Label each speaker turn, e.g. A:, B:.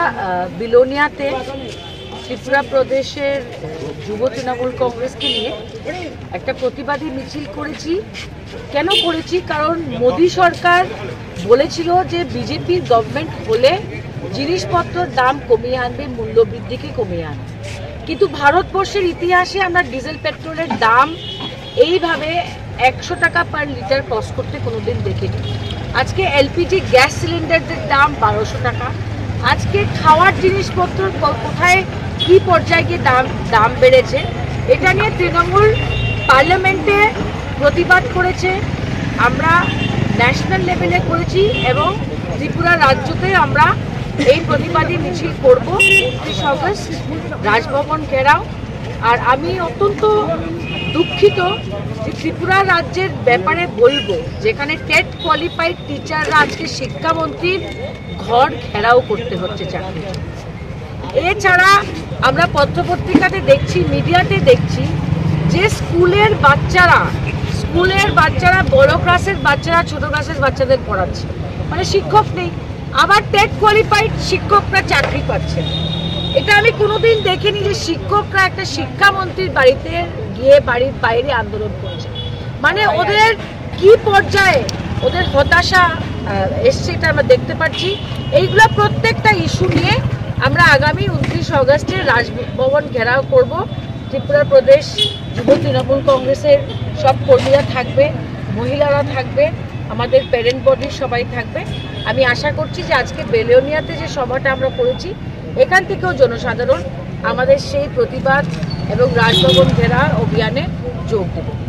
A: বিলোনিয়াতে ত্রিপুরা প্রদেশের যুব তৃণমূল কংগ্রেসকে নিয়ে একটা প্রতিবাদী মিছিল করেছি। কেন করেছি? কারণ মোদী সরকার বলেছিল যে বিজেপির গভর্নমেন্ট হলে জিনিসপত্রের দাম কমিয়ে আনবে, মূল্যবৃদ্ধিকে কমিয়ে আনবে। কিন্তু ভারতবর্ষের ইতিহাসে আমরা ডিজেল পেট্রোলের দাম এইভাবে 100 টাকা পার লিটার ক্রস করতে কোনোদিন দেখিনি। আজকে এলপিজি গ্যাস সিলিন্ডারের দাম 1200 টাকা। আজকে খাওয়ার জিনিসপত্র কোথায় কি পর্যায়ে গিয়ে দাম বেড়েছে, এটা নিয়ে তৃণমূল পার্লামেন্টে প্রতিবাদ করেছে, আমরা ন্যাশনাল লেভেলে করেছি এবং ত্রিপুরা রাজ্যতে আমরা এই প্রতিবাদী মিছিল করব 29 অগস্ট রাজভবন ঘেরাও। আর আমি অত্যন্ত দুঃখিত যে ত্রিপুরা রাজ্যের ব্যাপারে বলবো, যেখানে টেট কোয়ালিফাইড টিচাররা আজকে শিক্ষামন্ত্রীর ঘর ঘেরাও করতে হচ্ছে চাকরি। এছাড়া আমরা পত্রপত্রিকাতে দেখছি, মিডিয়াতে দেখছি যে স্কুলের বাচ্চারা বড় ক্লাসের বাচ্চারা ছোট ক্লাসের বাচ্চাদের পড়াচ্ছে, মানে শিক্ষক নেই। আবার টেট কোয়ালিফাইড শিক্ষকরা চাকরি পাচ্ছে। এটা আমি কোনোদিন দেখিনি যে শিক্ষকরা একটা শিক্ষামন্ত্রীর বাড়িতে গিয়ে বাড়ির বাইরে আন্দোলন করছে। মানে ওদের কি পর্যায়ে ওদের হতাশা এসছে এটা আমরা দেখতে পাচ্ছি। এইগুলো প্রত্যেকটা ইস্যু নিয়ে আমরা আগামী 29 অগস্টে রাজভবন ঘেরাও করব। ত্রিপুরা প্রদেশ যুব তৃণমূল কংগ্রেসের সব কর্মীরা থাকবে, মহিলারা থাকবে, আমাদের প্যারেন্ট বডির সবাই থাকবে। আমি আশা করছি যে আজকে বিলোনিয়াতে যে সভাটা আমরা করেছি, এখান থেকেও জনসাধারণ আমাদের সেই প্রতিবাদ এবং রাজভবন ঘেরা অভিযানে যোগ দেবে।